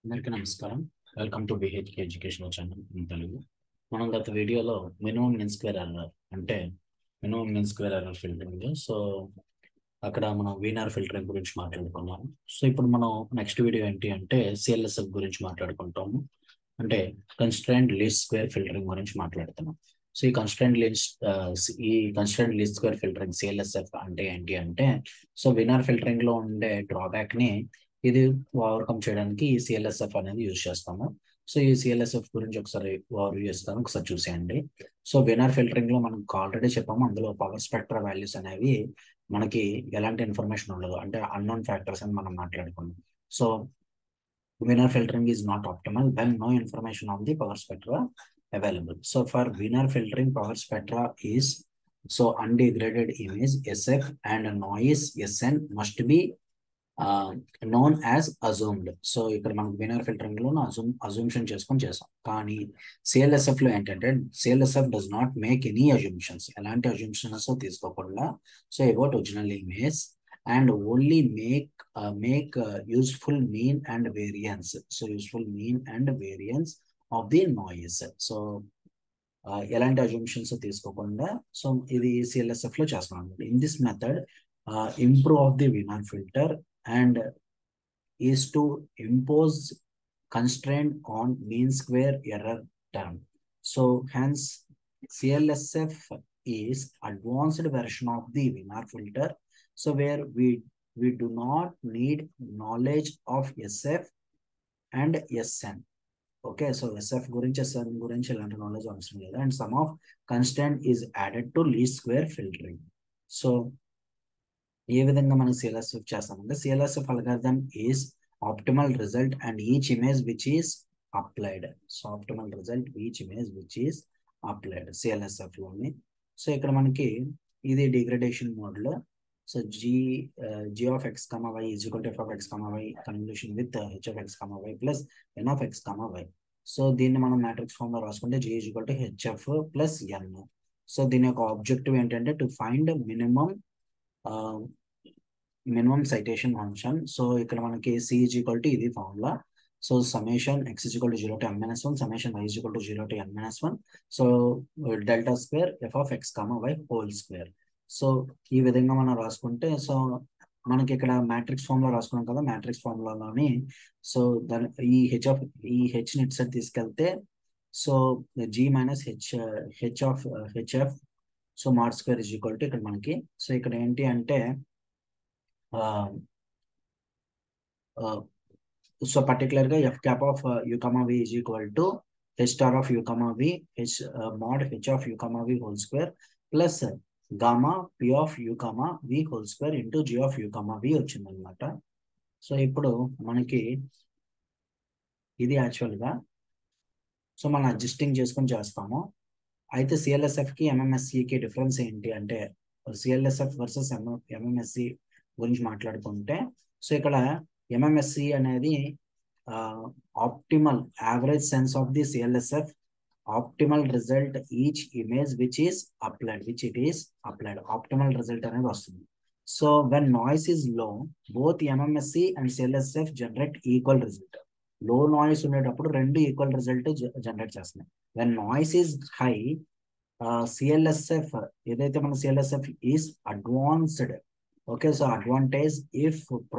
అందరికీ నమస్కారం. Welcome to BHK educational channel in Telugu. మనం గత వీడియోలో మినిమం మీన్ స్క్వేర్ ఎర్రర్ అంటే minimum mean square error filtering, so అక్కడ మనం వీనర్ ఫిల్టరింగ్ గురించి మాట్లాడుకున్నాం. సో ఇప్పుడు మనం నెక్స్ట్ వీడియో ఏంటి అంటే సిఎల్ఎస్ఎఫ్ గురించి మాట్లాడుకుంటాము. అంటే కన్స్ట్రైన్డ్ లీస్ట్ స్క్వేర్ ఫిల్టరింగ్ గురించి మాట్లాడుతున్నాం. సో ఈ constrained least square filtering CLSF అంటే ఏంటి అంటే, సో వీనర్ ఫిల్టరింగ్ లో ఉండే డ్రాబ్యాక్ ని ఇది ఓవర్కమ్ చేయడానికి ఈ సిఎల్ఎస్ఎఫ్ అనేది యూజ్ చేస్తాము. సో ఈ సిఎల్ఎస్ఎఫ్ గురించి ఒకసారి ఓవర్వ్యూ చేస్తాను, ఒకసారి చూసేయండి. సో వీనర్ ఫిల్టరింగ్ లో మనం ఆల్రెడీ చెప్పాము, అందులో పవర్ స్పెక్ట్రా వాల్యూస్ అనేవి మనకి ఎలాంటి ఇన్ఫర్మేషన్ ఉండదు, అంటే అన్నోన్ ఫ్యాక్టర్స్ అని మనం మాట్లాడుకున్నాం. So Wiener filtering is not optimal when no information on the power spectra available. So for Wiener filtering, power spectra is so undegraded image SF and noise SN must be known as assumed. So ఇక్కడ మనకు వీనర్ filtering లో అజూమ్షన్ చేసుకొని చేసాం. కానీ CLSF లో ఏంటంటే CLSF does not make any assumptions, ఎలాంటి assumptions తీసుకోకుండా so about original image and only make useful mean and variance. So useful mean and variance of the noise. So ఎలాంటి అజూమ్షన్స్ తీసుకోకుండా సో ఇది సిఎల్ఎస్ఎఫ్ లో చేస్తాం అనమాట. In this method improve of the Wiener filter and is to impose constraint on mean square error term. So hence CLSF is advanced version of the Wiener filter. So where we do not need knowledge of SF and SN. Okay, so SF గురించి SN గురించి ఎలాంటి knowledge అవసరం లేదు. And some of constraint is added to least square filtering. So ఏ విధంగా మనం CLSF చేస్తామంటే CLSF algorithm is optimal result and each image which is applied. So optimal result each image which is applied CLSF లోని. So ఇక్కడ మనకి ఇది degradation mode లో. So G of X comma Y is equal to F of X comma Y convolution with H of X comma Y plus N of X comma Y. So దీన్ని మనం matrix form లో రాసుకుంటే G is equal to HF plus N. So దీని యొక్క objective ఏంటంటే to find minimum citation function. So ఇక్కడ మనకి C is equal to ఇది formula. So summation X is equal to 0 to n-1, summation Y is equal to 0 to n-1. So delta square F of X comma Y whole square. So ఈ విధంగా మనం రాసుకుంటే so మనకి ఇక్కడ matrix form లో రాసుకున్నాం కదా, మ్యాట్రిక్స్ ఫార్ములాలోని సో దాని ఈ హెచ్ ని ఇటు సైడ్ తీసుకెళ్తే so G minus HF so mod square is equal to ఇక్కడ మనకి. సో ఇక్కడ ఏంటి అంటే సో పర్టికులర్ గా F cap of U comma V is equal to H star of U comma V H mod H of U comma V whole square plus gamma P of U comma V whole square into G of U comma V వచ్చింది అనమాట. So ఇప్పుడు మనకి ఇది actual గా so మనం adjusting చేసుకొని చేస్తాము. అయితే సిఎల్ఎస్ఎఫ్ కి ఎంఎంఎస్సికి డిఫరెన్స్ ఏంటి అంటే సిఎల్ఎస్ఎఫ్ వర్సెస్ ఎంఎంఎస్సి గురించి మాట్లాడుకుంటే సో ఇక్కడ ఎంఎంఎస్సి అనేది optimal average sense of the CLSF optimal result each image which it is applied optimal result అనేది వస్తుంది. So when noise is low both MMSE and CLSF generate equal result. Low noise ఉండేటప్పుడు రెండు equal result generate చేస్తున్నాయి. When noise is high CLSF ఏదైతే మన CLSF is advanced. Okay, so advantage if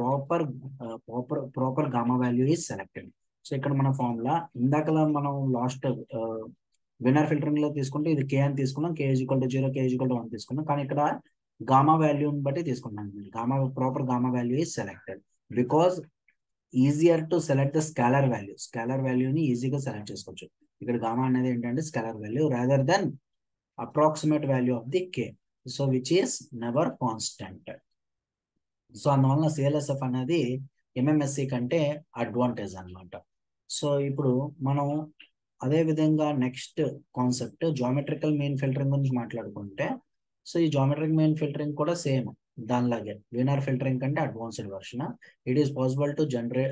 proper gamma value is selected. So ఇక్కడ మన formula ఇందాకలా మనం last winner filtering లో తీసుకుంటే ఇది కే అని తీసుకున్నాం, K is equal to 0, K is equal to 1 తీసుకున్నాం. కానీ ఇక్కడ గామా వాల్యూని బట్టి తీసుకున్నాం. Proper gamma value is selected because easier to select the scalar value. Scalar వాల్యూని ఈజీగా సెలెక్ట్ చేసుకోవచ్చు. ఇక్కడ గామా అనేది ఏంటంటే scalar value rather than approximate value of the K, so which is never constant. So అందువలన సిఎల్ఎస్ఎఫ్ అనేది ఎంఎంఎస్సి కంటే advantage అనమాట. సో ఇప్పుడు మనం అదే విధంగా next concept geometrical mean filtering గురించి మాట్లాడుకుంటే సో ఈ జామెట్రిక్ మీన్ ఫిల్టరింగ్ కూడా సేమ్ దానిలాగే వీనర్ ఫిల్టరింగ్ కంటే advanced version. It is possible to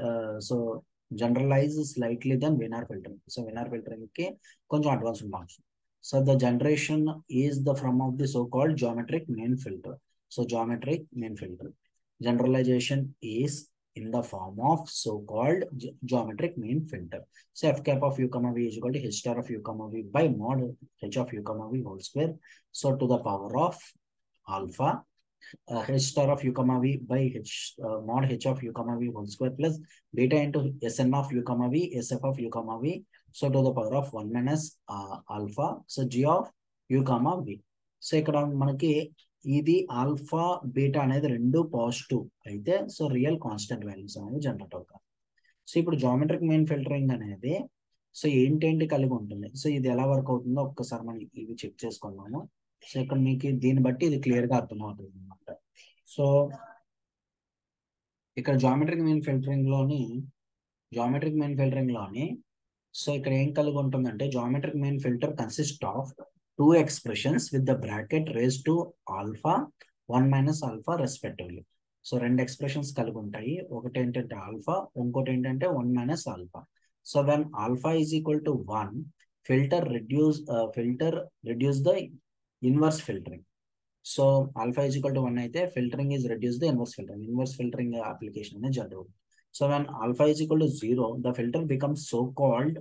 generalize slightly then Wiener filtering. So Wiener filtering కి కొంచెం advanced marks. So the generation is the from of the so called geometric mean filter. So geometric mean filter generalization is in the form of so-called geometric mean filter. So f cap of u comma v is equal to h star of u comma v by mod h of u comma v whole square. So to the power of alpha h star of u comma v by h mod h of u comma v whole square plus beta into sn of u comma v sf of u comma v. So to the power of 1 minus alpha. So g of u comma v. So ఇక్కడ మనకి ఇది alpha beta అనేది రెండు positive అయితే so real constant values అనేది generate అవుతాయి. So ఇప్పుడు geometric mean filtering అనేది సో ఏంటేంటి కలిగి ఉంటుంది. సో ఇది ఎలా వర్క్ అవుతుందో ఒక్కసారి మనం ఇవి చెక్ చేసుకున్నాము. సో ఇక్కడ మీకు దీన్ని బట్టి ఇది క్లియర్ గా అర్థమవుతుంది అనమాట. సో ఇక్కడ జామెట్రిక్ మీన్ ఫిల్టరింగ్ లోని సో ఇక్కడ ఏం కలిగి ఉంటుందంటే geometric mean filter consist of two expressions with the bracket raised to alpha 1 minus alpha respectively. So రెండు ఎక్స్ప్రెషన్స్ కలిగి ఉంటాయి. ఒకటి ఏంటంటే ఆల్ఫా, ఇంకోటి ఏంటంటే 1 minus alpha. So when alpha is equal to 1 filter reduce the inverse filtering. So alpha is equal to 1 అయితే filtering is reduce the inverse filtering application అనేది జరుగుతుంది. So when alpha is equal to 0 the filter becomes so called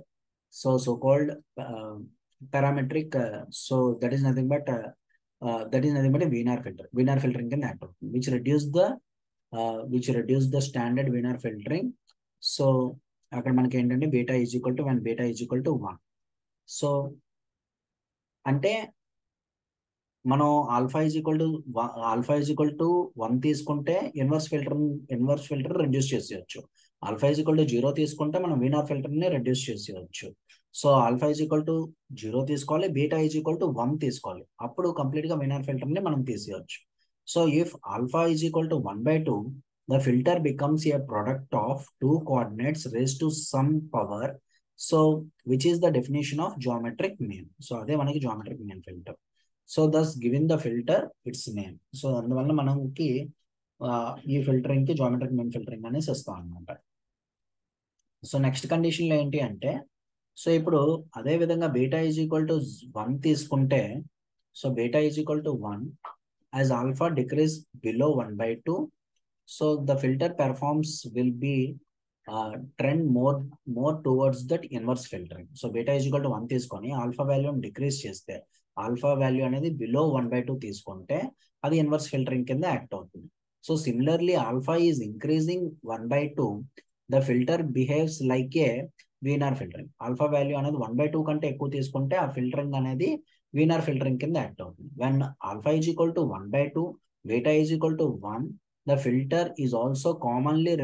parametric. So that is nothing but a Wiener filter. Wiener filtering can act out, which reduce the standard Wiener filtering. So అక్కడ మనకి ఏంటంటే beta is equal to 1 beta is equal to 1. So అంటే మనం alpha is equal to 1 తీసుకుంటే inverse filter reduce చేసేయచ్చు. Alpha is equal to 0 తీసుకుంటే మనం Wiener filter ని రెడ్యూస్ చేసేయచ్చు. So alpha is equal to 0 తీసుకోవాలి, బీటా ఈజ్ ఈక్వల్ టు 1 తీసుకోవాలి. అప్పుడు కంప్లీట్ గా వీనర్ ఫిల్టర్ ని మనం తీసేయచ్చు. So if alpha is equal to 1/2 the filter becomes a product of 2 coordinates raised to some power. So which is the definition of geometric mean. So అదే మనకి geometric mean filter. So thus given the filter its name. So అందువల్ల మనకి ఈ filtering కి geometric mean filtering అనేసి ఇస్తాం అనమాట. So next condition లో ఏంటి అంటే సో ఇప్పుడు అదే విధంగా బీటా ఈజ్ ఈక్వల్ టు 1 తీసుకుంటే so beta is equal to 1 as alpha decrease below 1/2. So the filter performs will be trend more towards that inverse filtering. So beta is equal to 1 తీసుకొని alpha వాల్యూని decrease చేస్తే alpha value అనేది below 1/2 తీసుకుంటే అది inverse filtering కింద act అవుతుంది. So similarly alpha is increasing 1/2 the filter behaves like a Wiener filtering. Alpha value అనేది 1/2 కంటే ఎక్కువ తీసుకుంటే ఆ ఫిల్టరింగ్ అనేది వీనర్ ఫిల్టరింగ్ కింద యాక్ట్ అవుతుంది. When alpha is equal to 1/2 beta is equal to 1 the filter is also commonly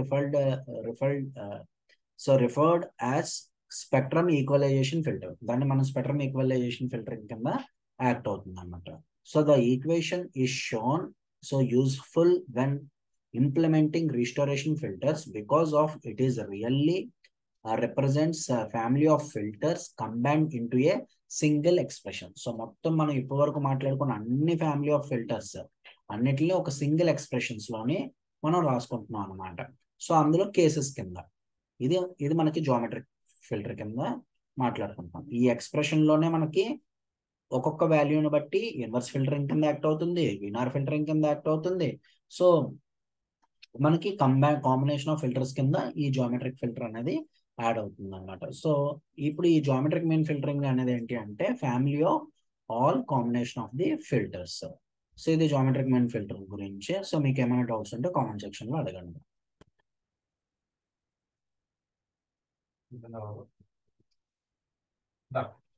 referred as spectrum equalization filter. దాన్ని మనం స్పెక్ట్రమ్ ఈక్వలైజేషన్ ఫిల్టరింగ్ కింద యాక్ట్ అవుతుంది అనమాట. So the equation is shown so useful when implementing restoration filters because of it is really represents a family of filters combined into a single expression. సో మొత్తం మనం ఇప్పటి వరకు మాట్లాడుకున్న అన్ని ఫ్యామిలీ ఆఫ్ ఫిల్టర్స్ అన్నిటిలో ఒక సింగిల్ ఎక్స్ప్రెషన్స్ లోని మనం రాసుకుంటున్నాం అనమాట. సో అందులో కేసెస్ కింద ఇది మనకి జామెట్రిక్ ఫిల్టర్ కింద మాట్లాడుకుంటాం. ఈ ఎక్స్ప్రెషన్ లోనే మనకి ఒక్కొక్క వాల్యూని బట్టి ఇన్వర్స్ ఫిల్టరింగ్ కింద యాక్ట్ అవుతుంది, వీనర్ ఫిల్టరింగ్ కింద యాక్ట్ అవుతుంది. సో మనకి కాంబినేషన్ ఆఫ్ ఫిల్టర్స్ కింద ఈ జామెట్రిక్ ఫిల్టర్ అనేది యాడ్ అవుతుంది అనమాట. సో ఇప్పుడు ఈ జామెట్రిక్ మీన్ ఫిల్టరింగ్ అనేది ఏంటి అంటే family of all combination of the filters. So ఇది జామెట్రిక్ మీన్ ఫిల్టర్ గురించి. సో మీకు ఏమైనా డౌట్స్ ఉంటే కామెంట్ సెక్షన్ లో అడగండి.